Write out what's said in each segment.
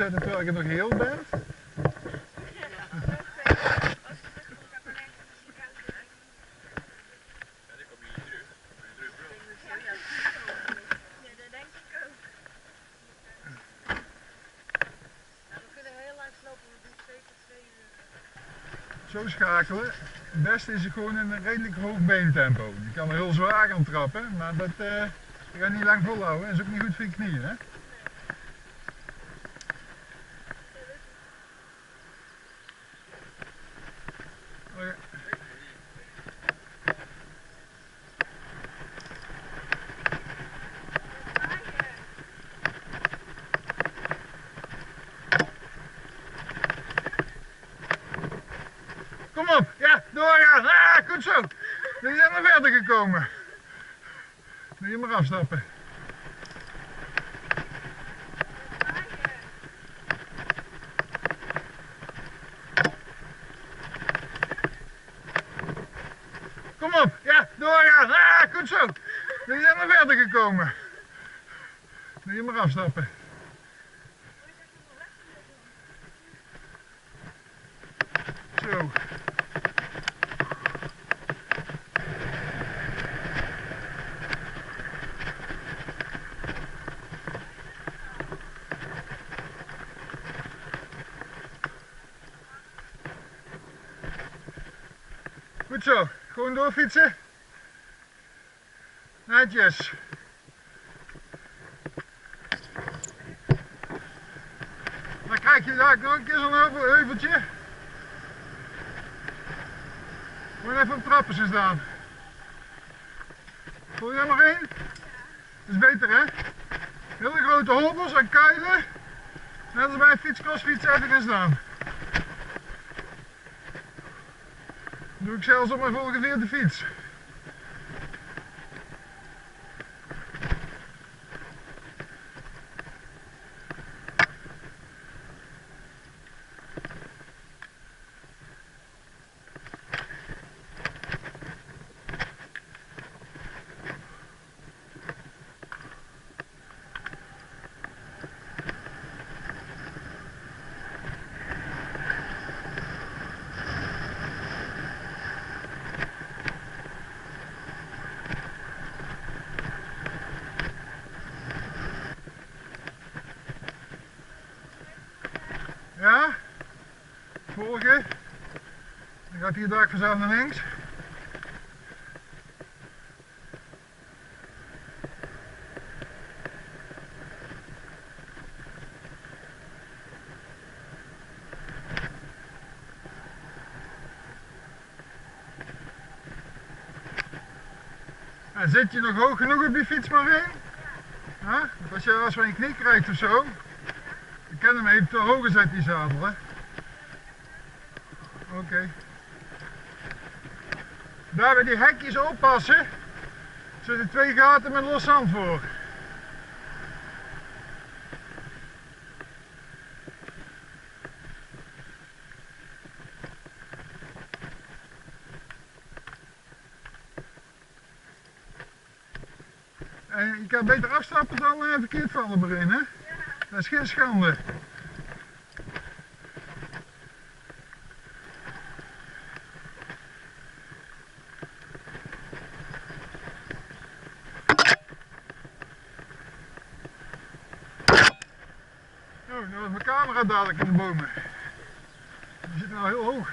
zetten terwijl je nog heel bent. Zo schakelen. Het beste is gewoon in een redelijk hoog beentempo. Je kan er heel zwaar aan trappen, maar dat ga je niet lang volhouden. Dat is ook niet goed voor je knieën. Hè? Okay. Kom op, ja, doorgaan. Ah, goed zo. We zijn nog verder gekomen. Nu je maar afstappen. Kom op, ja, doorgaan. Ah, goed zo. We zijn nog verder gekomen. Nu je maar afstappen. Zo. Goed zo, gewoon doorfietsen. Netjes. Dan krijg je daar nog een keer zo'n heuveltje. Gewoon even op trappen staan. Voel je er nog één? Dat is beter hè? Hele grote hobbels en kuilen. Net als bij een fiets-crossfiets even gaan staan. Doe ik zelfs op mijn volgeveerde fiets. Ja, volgen. Dan gaat hij daar vanzelf naar links. En zit je nog hoog genoeg op die fiets maar in? Ja? Want als je last van je knie krijgt of zo, je kan hem even te hoog zetten die zadel, hè? Oké. Daar bij die hekjes oppassen. Er zitten 2 gaten met los zand voor. En je kan beter afstappen dan verkeerd vallen erin, hè? Dat is geen schande. Oh, nou is mijn camera dadelijk in de bomen. Die zit nou heel hoog.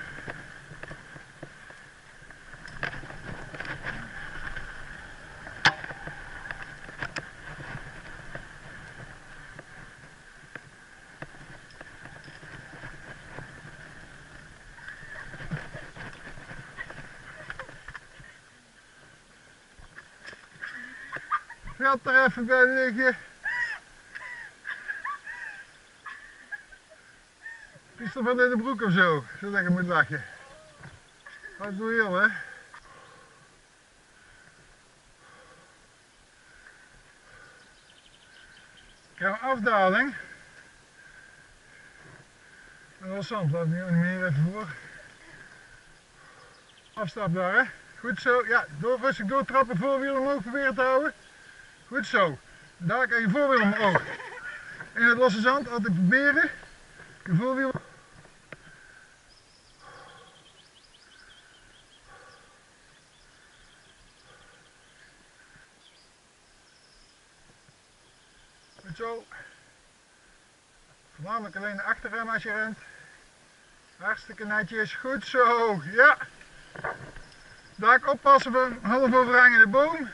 Gaat er even bij liggen. Is er van in de broek of zo, zodat je moet lachen. Wat doe je al, hè? Ik krijg een afdaling. En dat is zand, laat me niet meer even voor. Afstap daar, hè? Goed zo, ja, rustig doortrappen, voorwiel omhoog proberen te houden. Goed zo. Daar krijg je voorwiel omhoog. In het losse zand altijd proberen. Je voelt weer. Goed zo. Voornamelijk alleen de achterrem als je rent. Hartstikke netjes. Goed zo. Ja. Daar oppassen voor een half overhangende boom.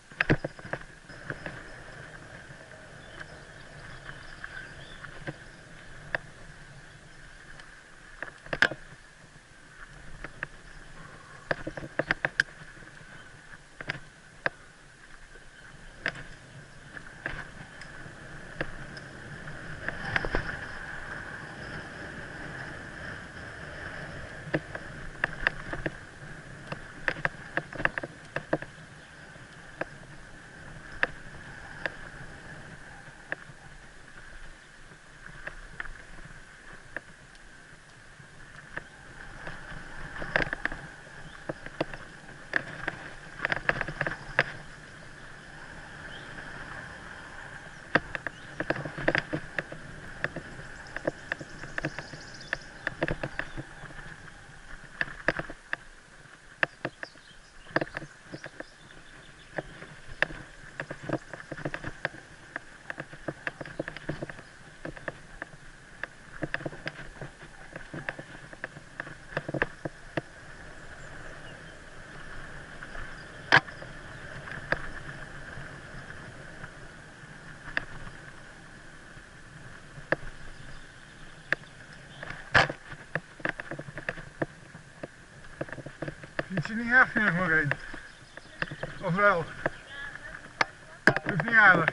Fiets je niet hard genoeg maar in. Of wel? Hoeft niet harder.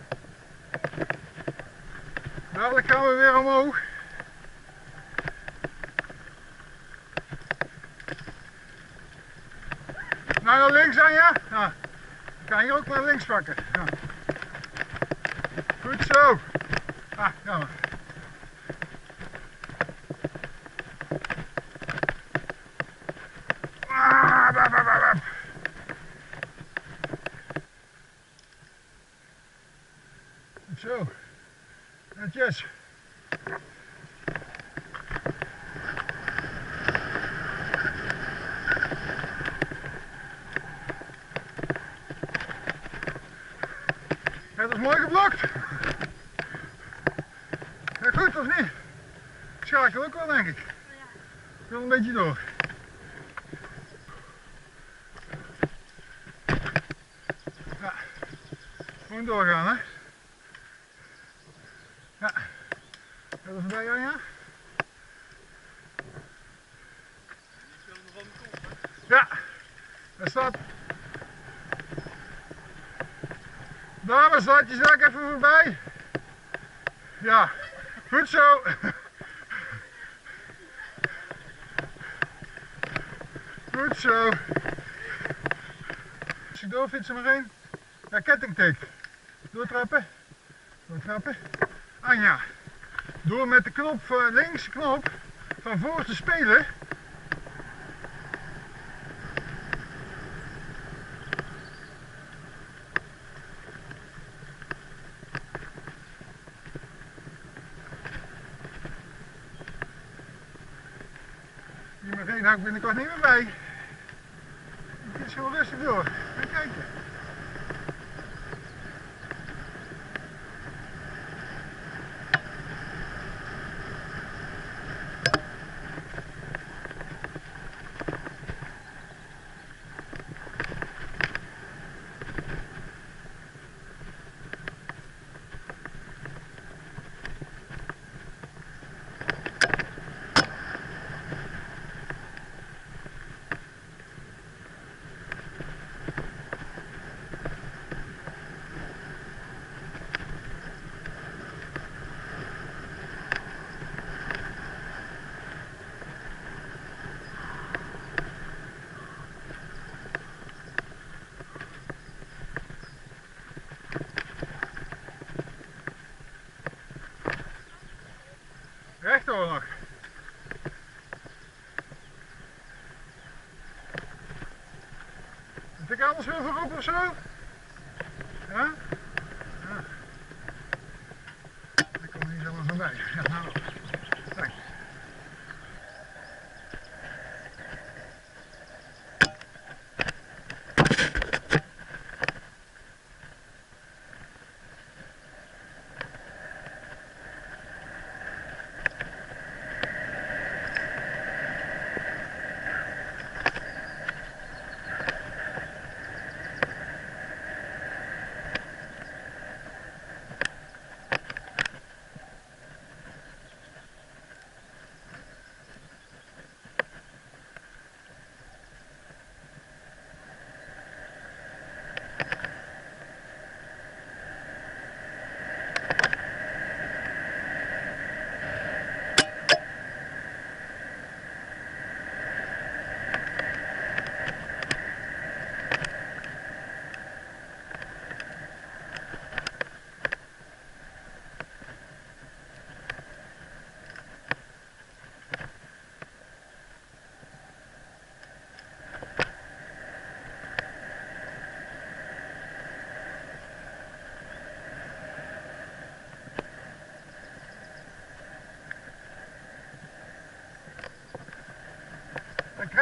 Dadelijk gaan we weer omhoog. Nou, naar links aan ja? Ja. Ik kan hier ook naar links pakken. Ja. Goed zo. Ah, jammer. Zo, netjes. Het is mooi geblokt. Ja, goed of niet? Ik schakel ook wel denk ik. Ik wil een beetje door. Ja, gewoon doorgaan hè. Ja, dat is voorbij Anja. Ja, daar staat. Dames, laat je zaak even voorbij. Ja, goed zo. Goed zo. Als ik doorfietsen maar heen. Ja, kettingtik. Doortrappen. Doortrappen. Anja, door met de knop, links knop van voor te spelen. Die maar geen hak binnenkort niet meer bij. Het is gewoon rustig door. Ga kijken. Rechtdoor nog. Moet ik anders weer voorop of zo? Ja? Ja. Ik kom hier zomaar voorbij. Ja, nou.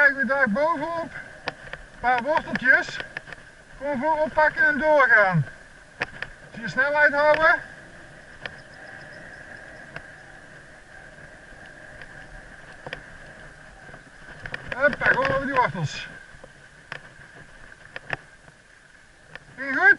krijgen we daar bovenop een paar worteltjes. Gewoon voor oppakken en doorgaan. Zie je snelheid houden. Hoppa, gewoon over die wortels. Ging goed?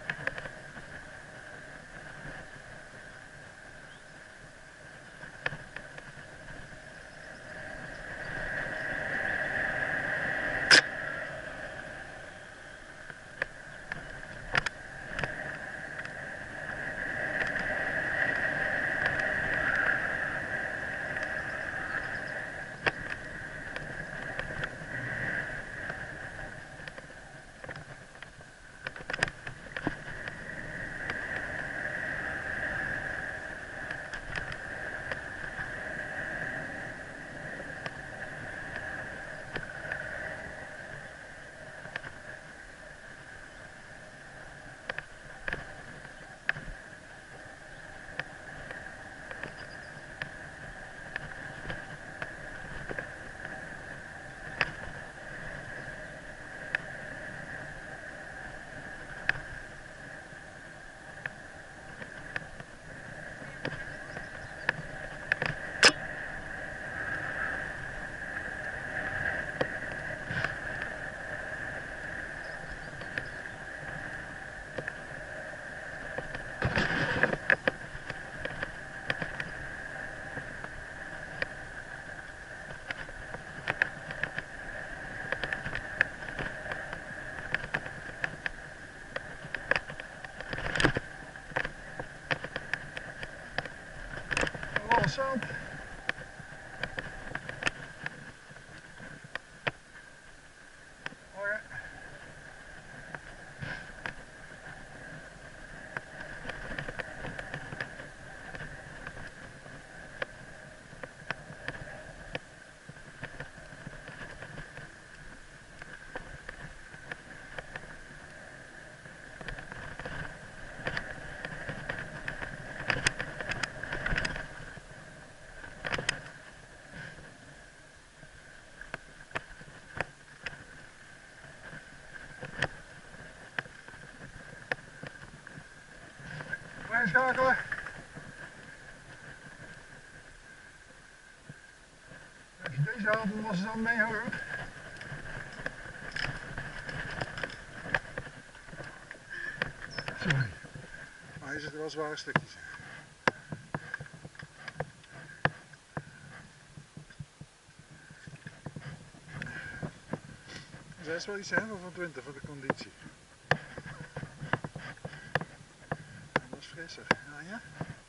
Zand. Oh ja. Schakelen. Als je deze haalt, dan was het dan mee hoor. Sorry. Maar hier zitten wel zware stukjes in. Dus dat is wel iets hebben van 20 voor de conditie. Frisser, ja?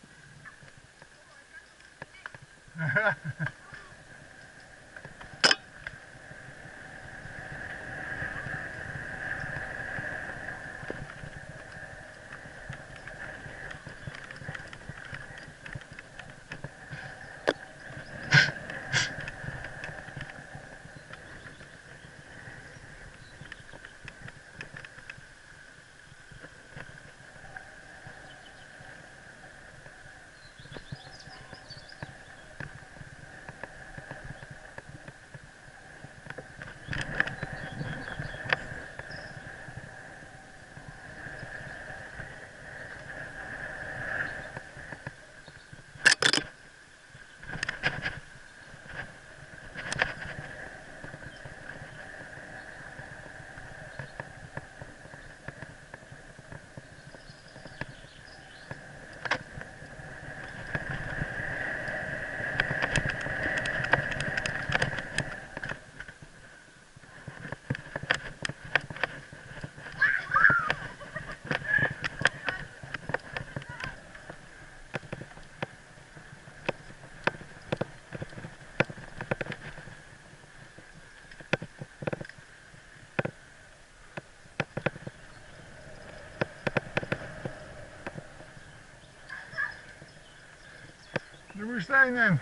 De woestijn in.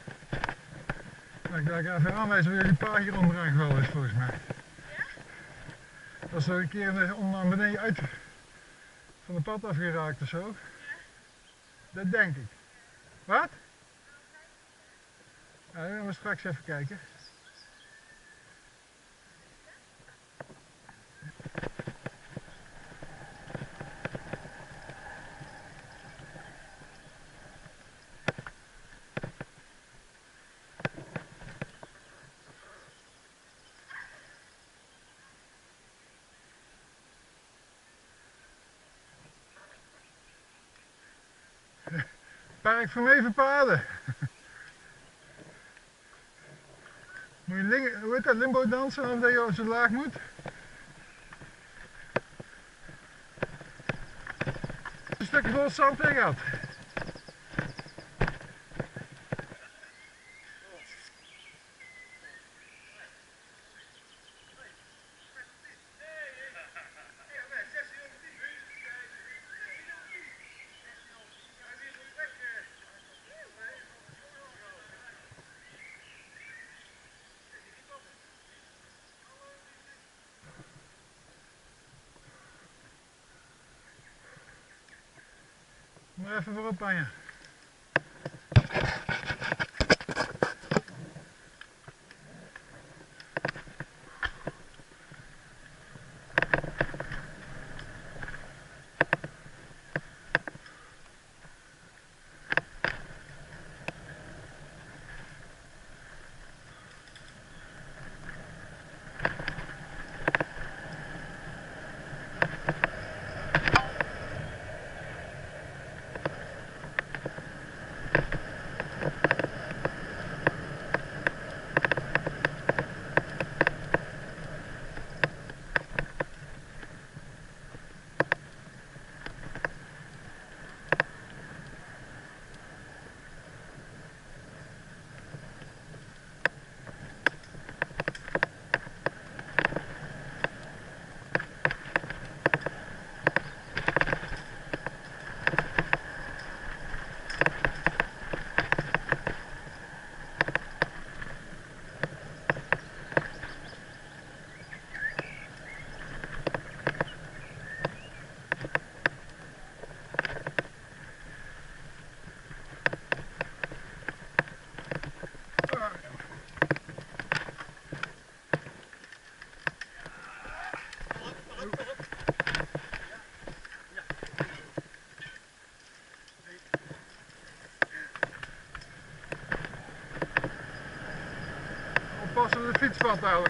Ik ga even aanwijzen waar jullie paard hier onderaan gevallen is volgens mij. Ja? Was er een keer om naar beneden uit van de pad afgeraakt of zo? Dat denk ik. Wat? Ja, dan gaan we straks even kijken. Park van Mevenpaden. Moet je hoe heet dat, limbo dansen omdat je zo laag moet? Een stukje vol zand in gehad. Maar even voorop aan je. Oppassen op de fietspad eigenlijk.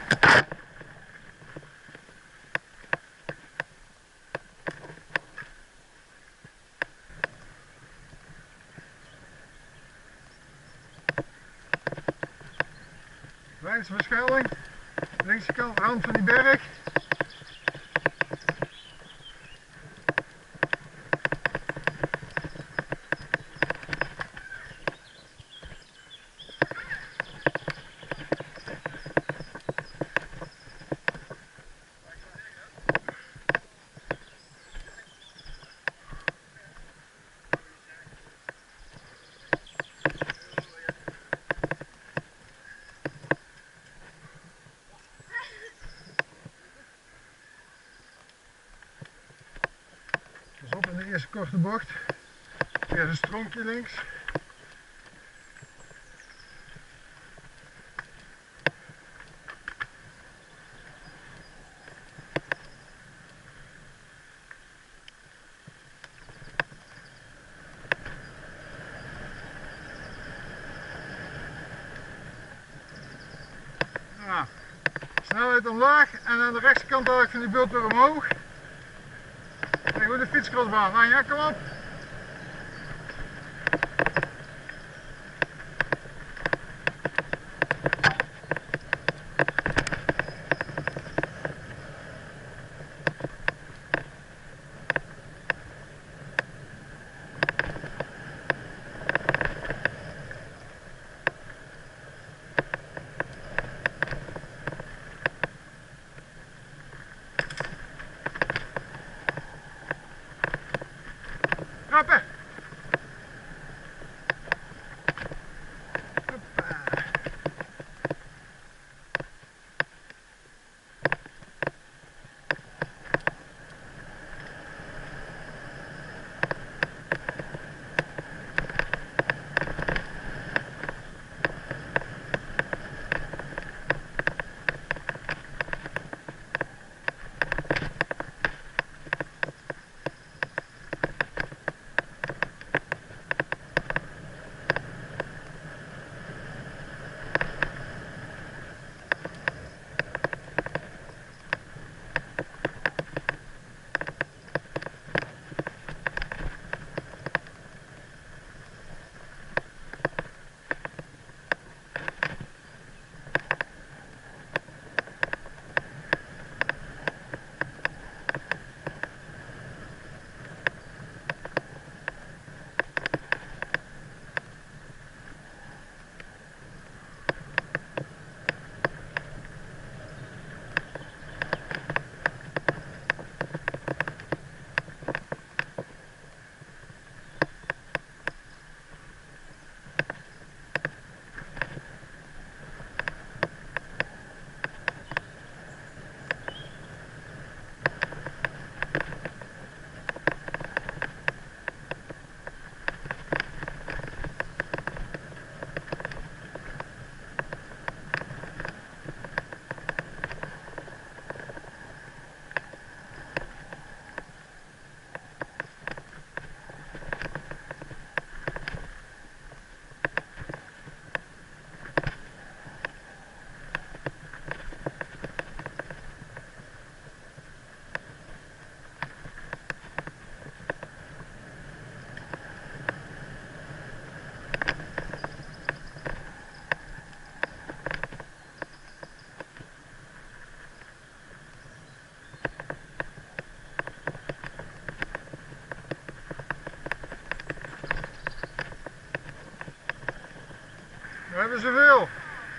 Rijksbeschilding, linkse kant, rand van die berg. Pas op in de eerste korte bocht. Weer een stronkje links. Nou, snelheid omlaag en aan de rechterkant haal ik van die bult weer omhoog. En goed de fietscrossbaan. Nou ja, kom op. We hebben zoveel.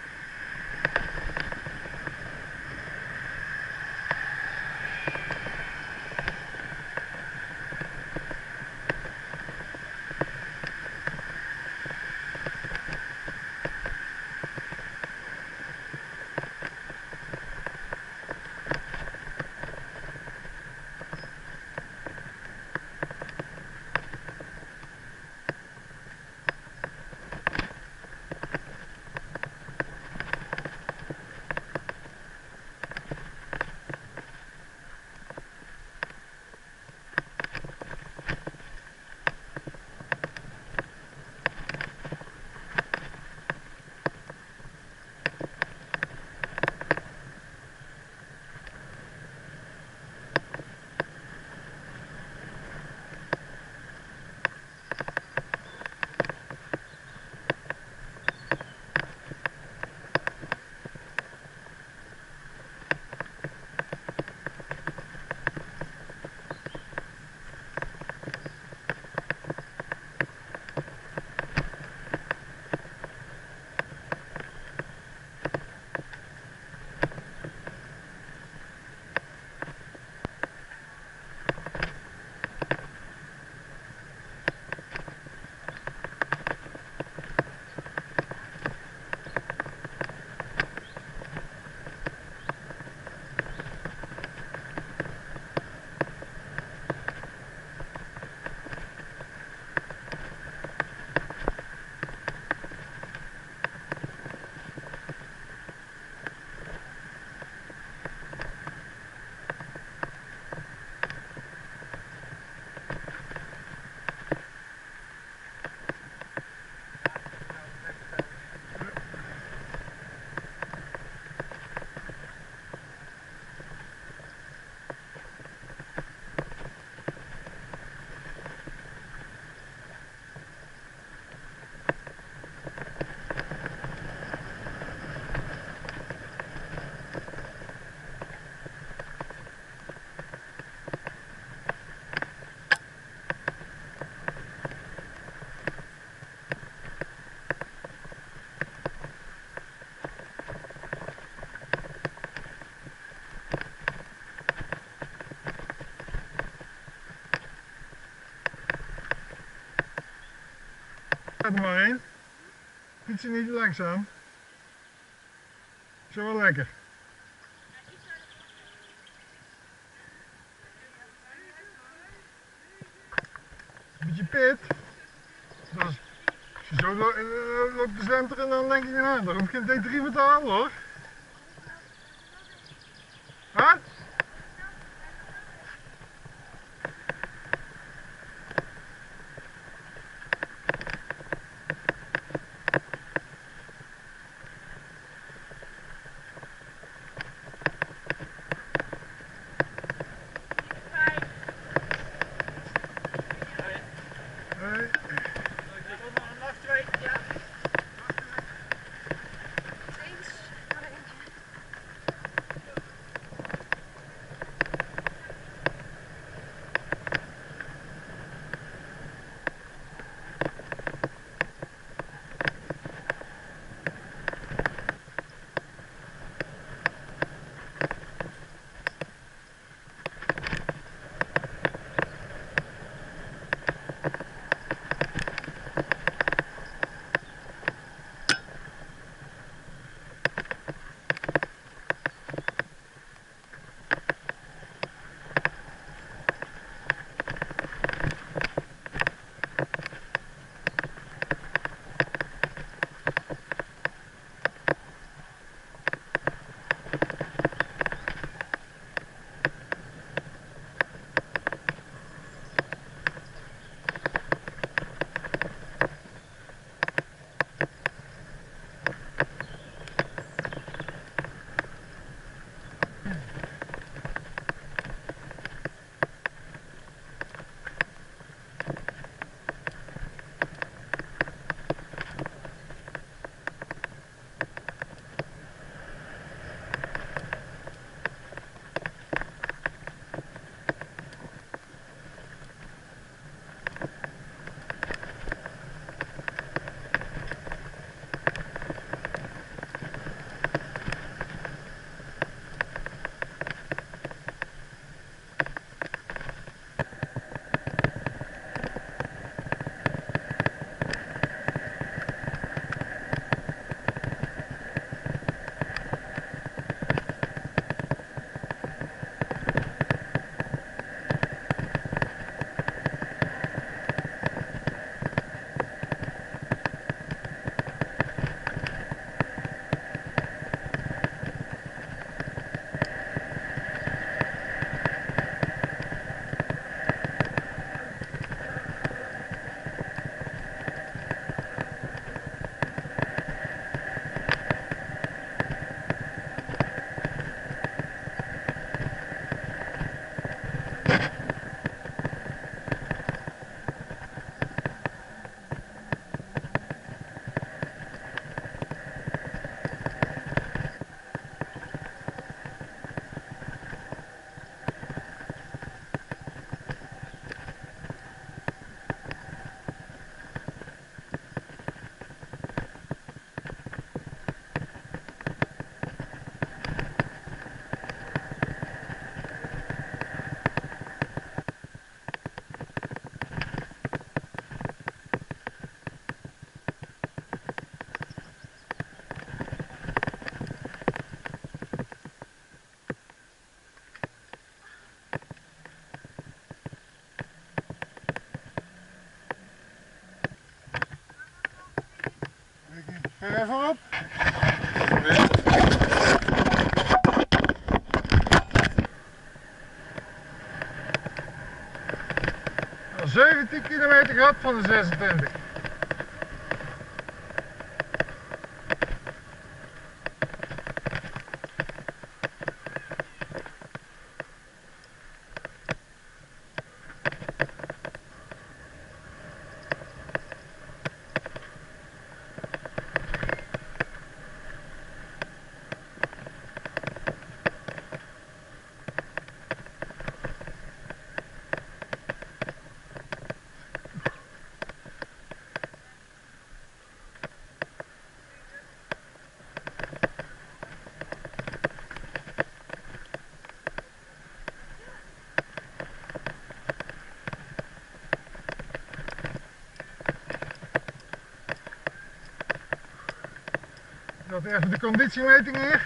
Ga er maar heen. Fiets je niet te langzaam. Zo wel lekker. Een beetje pit. Dus als je zo loopt te slenteren, dan denk ik, nou, daar hoef je geen D3 meer te halen hoor. Huh? Ga even op. Al 17 kilometer gehad van de 26. Dat even de conditiemeting hier.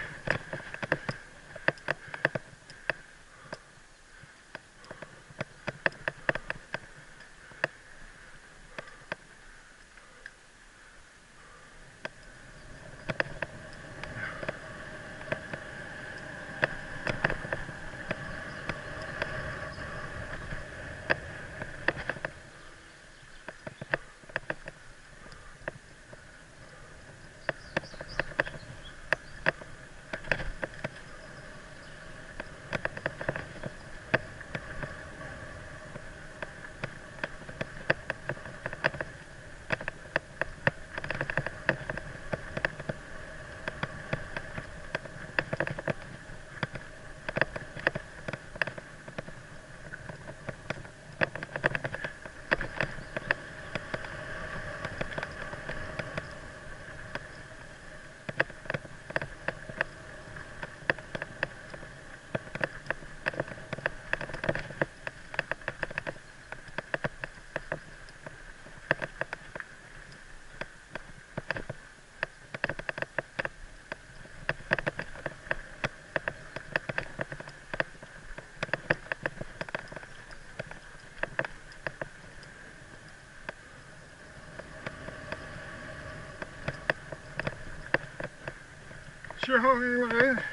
Zo, hier maar in.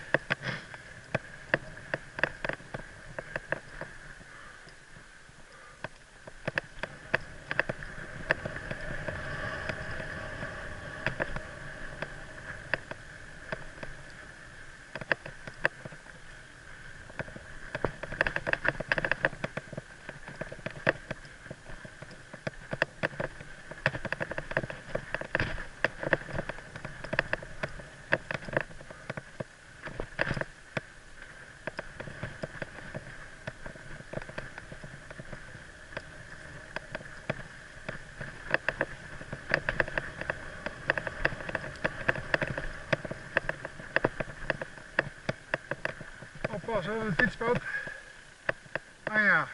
Oppassen op het fietspad. Ah ja.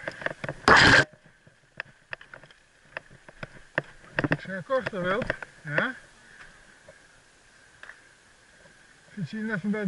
Als je een korter wilt, ja. Fiets je even bij